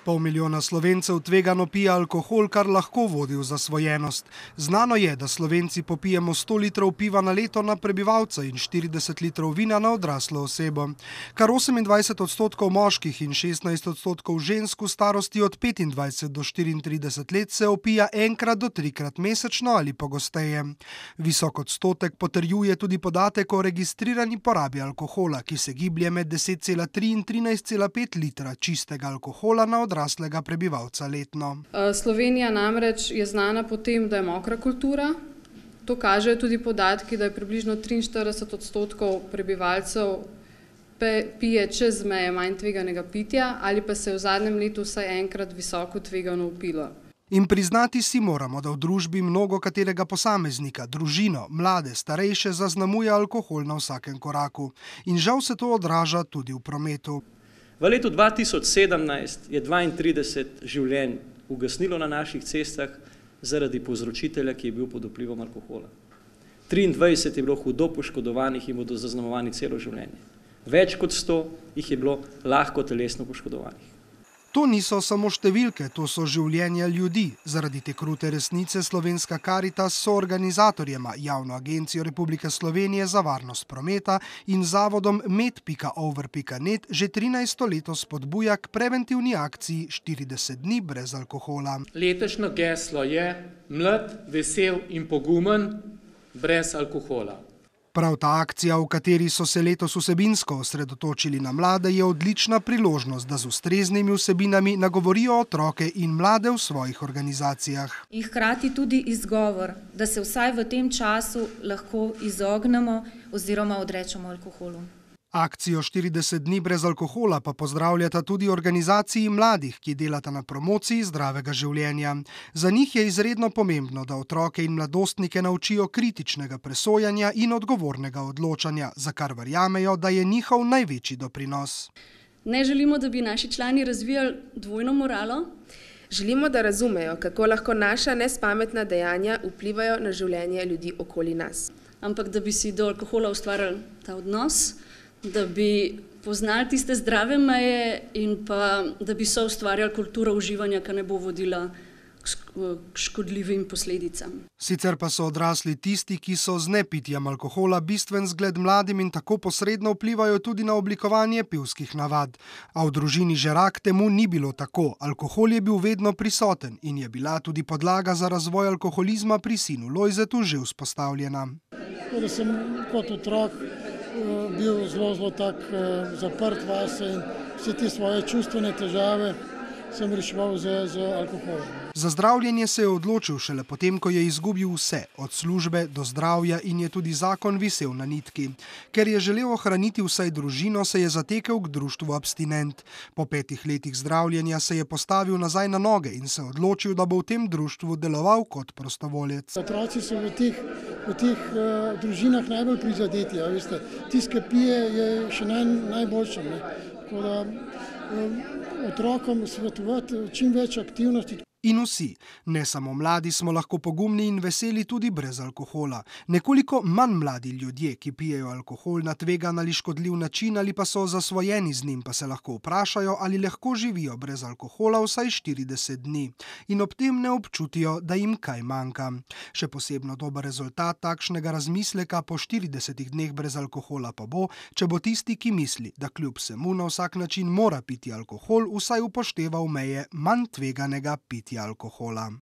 Pol milijona Slovencev tvegano pije alkohol, kar lahko vodi v zasvojenost. Znano je, da Slovenci popijemo 100 litrov piva na leto na prebivalca in 40 litrov vina na odraslo osebo. Kar 28% moških in 16% žensk v starosti od 25 do 34 let se opija enkrat do trikrat mesečno ali pogosteje. Visok odstotek potrjuje tudi podatek o registrirani porabi alkohola, ki se giblje med 10,3 in 13,5 litra čistega alkohola na odraslega prebivalca letno. Slovenija namreč je znana po tem, da je mokra kultura. To kažejo tudi podatki, da je približno 43% prebivalcev pije čez meje manj tveganega pitja ali pa se je v zadnjem letu vsaj enkrat visoko tvegano upilo. In priznati si moramo, da v družbi mnogo katerega posameznika, družino, mlade, starejše zaznamuje alkohol na vsakem koraku. In žal se to odraža tudi v prometu. V letu 2017 je 32 življenj ugasnilo na naših cestah zaradi povzročitelja, ki je bil pod vplivom alkohola. 23 je bilo hudo poškodovanih in bodo zaznamovani celo življenje. Več kot 100 jih je bilo lahko telesno poškodovanih. To niso samo številke, to so življenja ljudi. Zaradi te krute resnice Slovenska Karitas s soorganizatorjema Javno agencijo Republike Slovenije za varnost prometa in zavodom med.over.net že 13. leto spodbuja k preventivni akciji 40 dni brez alkohola. Letošnje geslo je mlad, vesel in pogumen brez alkohola. Prav ta akcija, v kateri so se letos vsebinsko osredotočili na mlade, je odlična priložnost, da z ustreznimi vsebinami nagovorijo otroke in mlade v svojih organizacijah. In hkrati tudi izgovor, da se vsaj v tem času lahko izognemo oziroma odrečemo alkoholu. Akcijo 40 dni brez alkohola pa pozdravljata tudi organizaciji mladih, ki delata na promociji zdravega življenja. Za njih je izredno pomembno, da otroke in mladostnike naučijo kritičnega presojanja in odgovornega odločanja, za kar verjamejo, da je njihov največji doprinos. Ne želimo, da bi naši člani razvijali dvojno moralo. Želimo, da razumejo, kako lahko naša nespametna dejanja vplivajo na življenje ljudi okoli nas. Ampak da bi si do alkohola ustvarjali ta odnos, da bi poznali tiste zdrave meje in pa da bi se ustvarjali kulturo uživanja, ki ne bo vodila k škodljivim posledicam. Sicer pa so odrasli tisti, ki so z nepitjem alkohola bistven zgled mladim in tako posredno vplivajo tudi na oblikovanje pivskih navad. A v družini Žerak temu ni bilo tako. Alkohol je bil vedno prisoten in je bila tudi podlaga za razvoj alkoholizma pri sinu Lojzetu že vzpostavljena. Da sem kot otrok bil zelo tak zaprt vase in vse te svoje čustvene težave sem reševal z alkoholom. Za zdravljenje se je odločil šele potem, ko je izgubil vse, od službe do zdravja in je tudi zakon visel na nitki. Ker je želel ohraniti vsaj družino, se je zatekel k društvu Abstinent. Po 5 letih zdravljenja se je postavil nazaj na noge in se odločil, da bo v tem društvu deloval kot prostovoljec. Otroci so v teh družinah najbolj prizadeti, veste. Tisti, ki pije, je še najboljši. Tako da otrokom svetovati čim več aktivnosti. In vsi, ne samo mladi, smo lahko pogumni in veseli tudi brez alkohola. Nekoliko manj mladi ljudje, ki pijejo alkohol na tvegan ali škodljiv način ali pa so zasvojeni z njim, pa se lahko vprašajo, ali lahko živijo brez alkohola vsaj 40 dni. In ob tem ne občutijo, da jim kaj manjka. Še posebno dober rezultat takšnega razmisleka po 40 dneh brez alkohola pa bo, če bo tisti, ki misli, da kljub vsemu na vsak način mora piti alkohol, vsaj upošteval meje manj tveganega pitja alkohola.